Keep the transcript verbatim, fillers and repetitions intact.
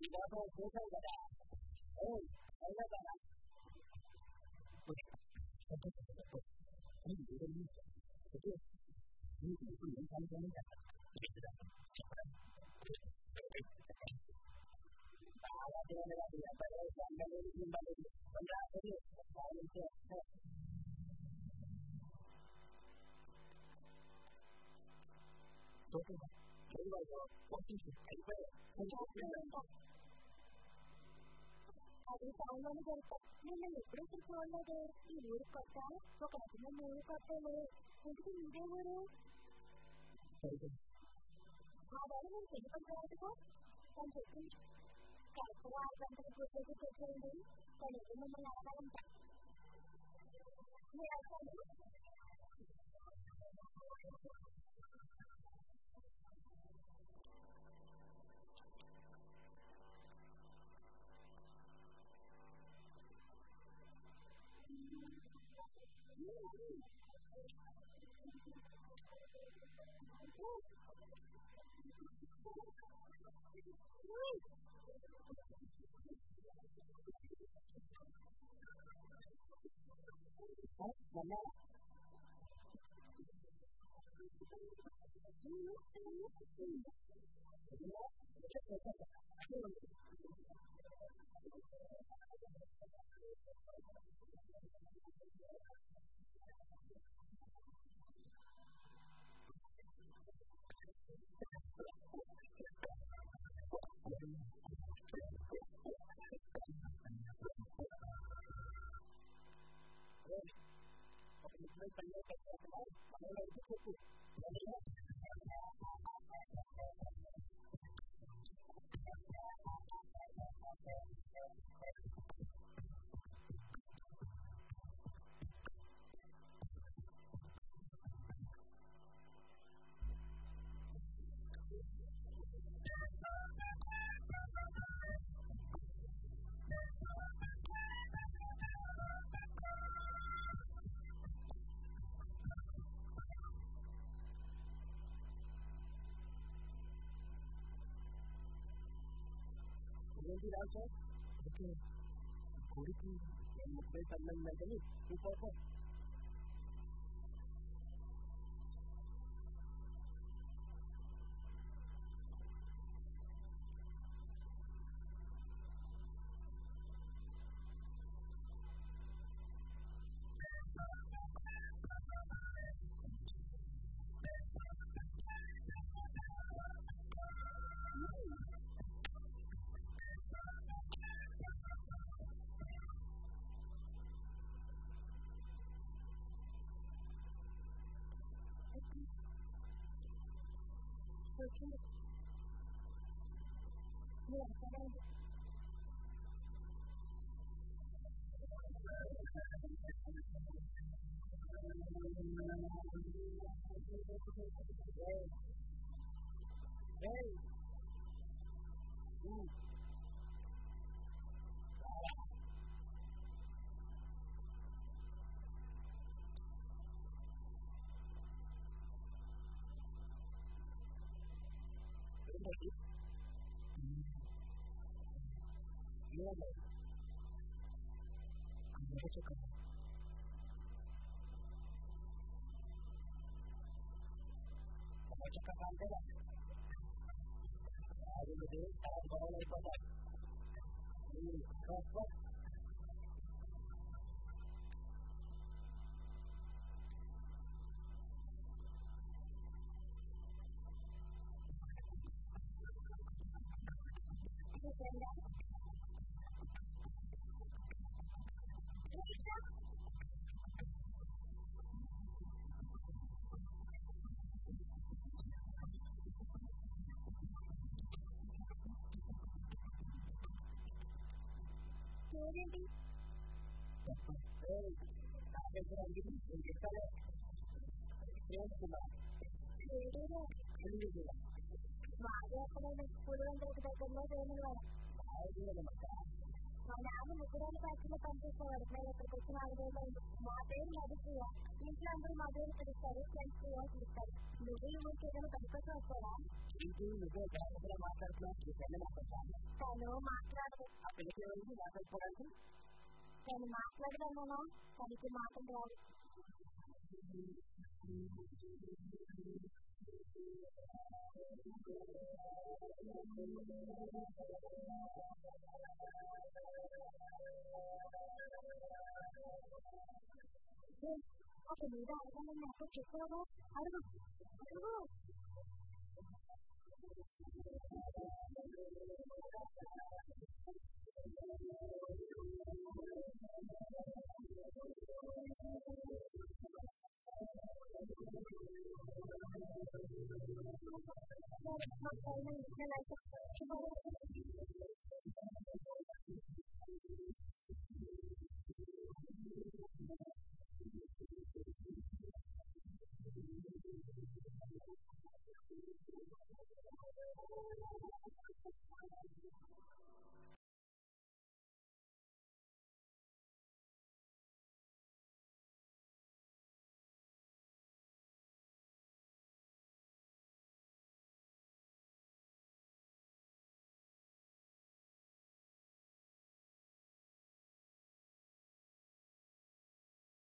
ఇలాగో చూసావు కదా అయినా కదా నీకు ఇప్పుడు ఏం కావాలి చాలా దేవుడు కాదు అబ్బాయి అందలేదు ఇవ్వలేదు రాలేదు అది టౌన్లోనే జరుగుతాయి. నేను ఎప్పుడైతే చూడలేదు. ఈ ఊరు కొత్త ఒక రకమైన ఊరు కొత్తలే. ఇంటికి మీదే ఊరు ఆ వేళ నేను పెళ్లి పడుకోవచ్చుగా అని చెప్పి కరెక్ట్గా ఆరు గంటలకు పూర్తి కూర్చోండి. తను ఎప్పుడు మిమ్మల్ని అడగాలంట. మీరు అడగండి. ఏంటి రాజు ఓకే గుడికి ముప్పై సంబంధం ఈ ఫోటో వచ్చింది. మీరు ఎంతమంది చెప్పంటే అది గొడవలు అయిపోతాయి. ఏంటి బాగా ఎక్కడైనా స్కూల్ వందలకి దగ్గరలో చేయమని మా నాన్న ముగ్గురాల ఫ్యాక్టరీలో పనిచేసేవాడు. నేను ఇక్కడికి వచ్చి నాలుగు రోజులు అయింది. మా పేరు మధుప్రియ. ఇంట్లో అందరూ మధుని పిలుస్తారు, ఫ్రెండ్స్ ప్రియ పిలుస్తారు. నువ్వు ఈ ఊరికి ఏదైనా పని కోసం వచ్చావా? ఇంటి నువ్వే జాగ్రత్తగా మాట్లాడుతున్నావు. ఈ పిల్లలకు వచ్చాను. తను మాట్లాడదు. ఆ పిల్లకి ఎవరికి మాట్లాడుకోవడానికి నేను మాట్లాడగలను, తనకి మాటలు రాదు. ఒక మీద అడగాలని నాకు చెప్పావా? అడుగు అడుగు.